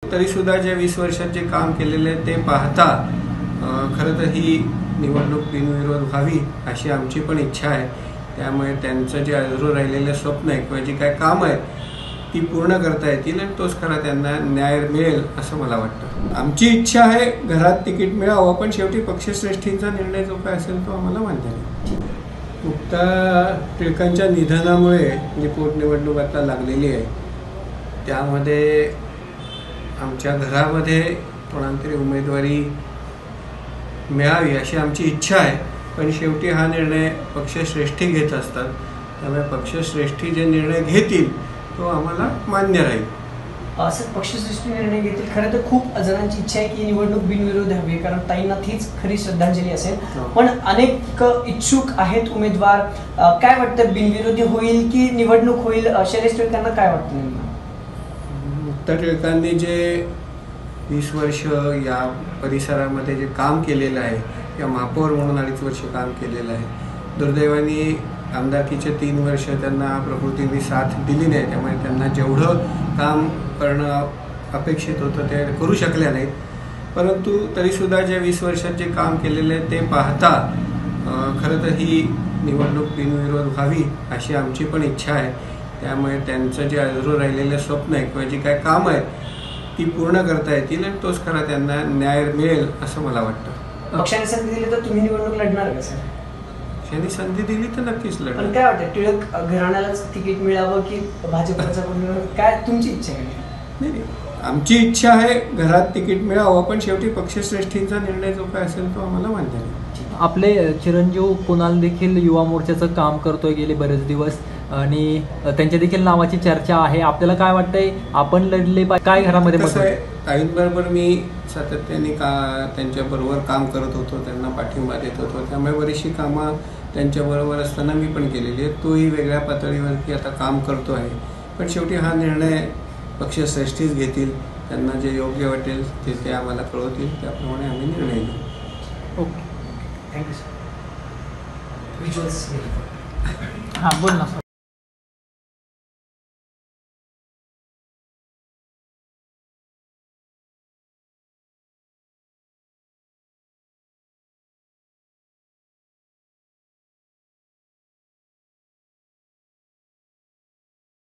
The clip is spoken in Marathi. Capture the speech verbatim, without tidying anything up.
तरीसुद्धा जे वीस वर्षात जे काम केलेले ते पाहता खरं तर ही निवडणूक बिनविरोध व्हावी अशी आमची पण इच्छा आहे। त्यामुळे त्यांचं जे अधरू राहिलेलं स्वप्न आहे किंवा जी काय काम आहे ती पूर्ण करता येतील आणि तोच खरा त्यांना न्याय मिळेल असं मला वाटतं। आमची इच्छा आहे घरात तिकीट मिळावं, पण शेवटी पक्षश्रेष्ठींचा निर्णय जो काय असेल तो आम्हाला मान्य नाही। मुक्ता टिळकांच्या निधनामुळे जी पोटनिवडणूक आता लागलेली आहे त्यामध्ये आमच्या घरामध्ये कोणाला तरी उमेदवारी मिळावी अशी आमची इच्छा आहे, पण शेवटी हा निर्णय पक्षश्रेष्ठी घेत असतात। त्यामुळे पक्षश्रेष्ठी जे निर्णय घेतील तो आम्हाला मान्य राहील। असं पक्षश्रेष्ठी निर्णय घेतील। खरं तर खूप जणांची इच्छा आहे की निवडणूक बिनविरोध हवी, कारण ताईंना तीच खरी श्रद्धांजली असेल। पण अनेक इच्छुक आहेत उमेदवार, काय वाटतं बिनविरोधी होईल की निवडणूक होईल? शैलेश टिळकांना काय वाटतं? मुक्ता टिळकांनी जे वीस वर्ष या परिसरामध्ये जे काम केलेलं आहे या महापौर म्हणून अडीच वर्ष काम केलेलं आहे, दुर्दैवाने आमदारकीचे तीन वर्ष त्यांना प्रकृतीने साथ दिली नाही, त्यामुळे त्यांना जेवढं काम करणं अपेक्षित होतं ते करू शकल्या नाहीत। परंतु तरीसुद्धा जे वीस वर्षात जे काम केलेलं आहे ते पाहता खरं तर ही निवडणूक बिनविरोध व्हावी अशी आमची पण इच्छा आहे। त्यामुळे त्यांचं जे अधरू राहिलेलं स्वप्न आहे किंवा जी काय काम आहे ती पूर्ण करता येतील आणि तोच खरा त्यांना न्याय मिळेल असं मला वाटतं। पक्षाने संधी दिली तर तुम्ही निवडणूक लढणार का सर? पक्षाने संधी दिली तर नक्कीच लढणार। पण काय वाटतं टिळक घराण्यालाच तिकीट मिळावं की भाजपचा? काय तुमची इच्छा आहे? नाही, आमची इच्छा आहे घरात तिकीट मिळावं, पण शेवटी पक्षश्रेष्ठींचा निर्णय जो काय असेल तो आम्हाला मान्य नाही। आपले चिरंजीव कुणाल देखील युवा मोर्चाचं काम करतोय गेले बरेच दिवस आणि त्यांच्या देखील नावाची चर्चा आहे। आपल्याला काय वाटतंय, आपण लढले पाहिजे काय घरामध्ये? कसं आहे, ताईंबरोबर मी सातत्याने का त्यांच्याबरोबर काम करत होतो, त्यांना पाठिंबा देत होतो, त्यामुळे बरीचशी कामं त्यांच्याबरोबर असताना मी पण केलेली आहेत। तोही वेगळ्या पातळीवरती आता काम करतो आहे, पण शेवटी हा निर्णय पक्षश्रेष्ठीच घेतील। त्यांना जे योग्य वाटेल ते ते आम्हाला कळवतील, त्याप्रमाणे आम्ही निर्णय घेऊ। Okay, thank you sir. हां बोल ना।